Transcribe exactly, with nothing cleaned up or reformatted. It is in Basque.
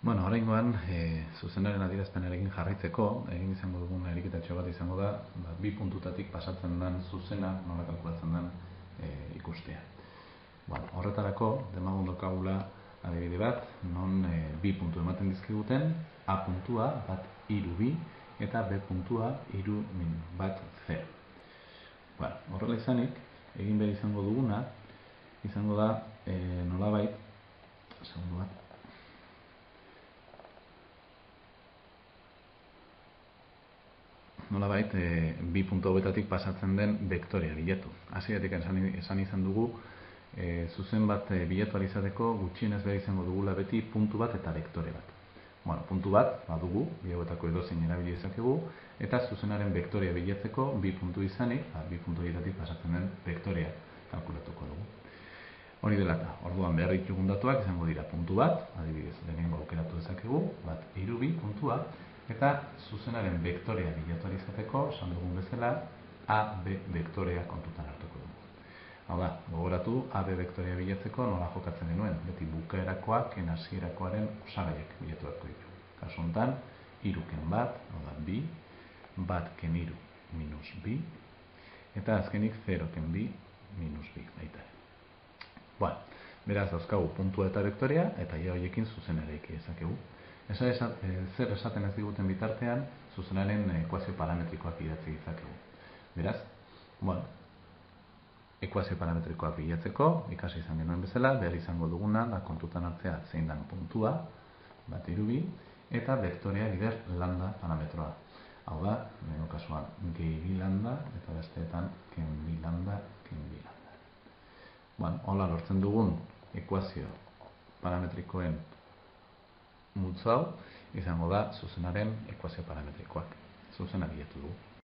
Bueno, oraingoan e, zuzenaren adierazpenarekin jarraitzeko egin izango dugun ariketatxo bat izango da, ba, bi puntutatik pasatzen den zuzena nola kalkulatzen den e, ikustea. Bueno, horretarako demagun daukagula adibide bat, non e, bi puntu ematen dizkiguten, A puntua bat hiru bi eta B puntua hiru bat zero. Bueno, horrela izanik, egin behar izango duguna, izango da e, nolabait, segundu bat, nolabait e, bi puntu hauetatik pasatzen den vektorea bilatu. Hasieratik esan, esan izan dugu, e, zuzen bat e, bilatu ahal izateko gutxienez behar izango dugula beti puntu bat eta vektore bat. Bueno, puntu bat badugu, bi hauetako edozein erabili dezakegu, eta zuzenaren vektorea bilatzeko bi puntu izanik, ba, bi puntu horietatik pasatzen den vektorea kalkulatuko dugu. Hori dela eta, orduan behar ditugun datuak izango dira puntu bat, adibidez, lehenengo aukeratu dezakegu, bat hiru bi puntua, eta zuzenaren vektorea bilatu ahal izateko, esan dugun bezala, A B vektorea kontutan hartuko dugu. Hau da, gogoratu A B vektorea bilatzeko nola jokatzen genuen, beti bukaerakoak ken hasierakoaren osagaiak bilatu beharko ditu. Kasu honetan, hiru ken bat, hau da bi, bat ken hiru minus bi, eta azkenik zero ken bi minus bi baita. Bueno, beraz dauzkagu puntua eta vektorea, eta ja horiekin zuzenera eki dezakegu. Esa esat, e, zer esaten ez diguten bitartean, zuzenaren ekuazio parametrikoak idatzi ditzakegu. Beraz, bueno, ekuazio parametrikoak bilatzeko, ikasi izan genuen bezala, behar izango duguna, da kontutan hartzea zein dan puntua, bat hiru bi, eta vektorea bider lambda parametroa. Hau da, lehenengo kasuan, gehi bi lambda, eta besteetan, ken bi lambda, ken bi lambda. Bueno, hola lortzen dugun ekuazio parametrikoen multzo hau izango da zuzenaren ekuazio parametrikoak. Zuzena bilatu dugu.